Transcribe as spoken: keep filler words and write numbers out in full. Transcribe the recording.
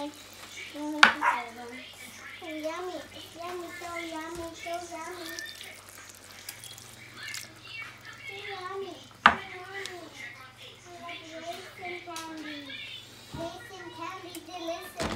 Okay. Mm, so yummy. It's yummy. So yummy. So yummy. So yummy. So yummy. I like raisin candy. Raisin candy delicious.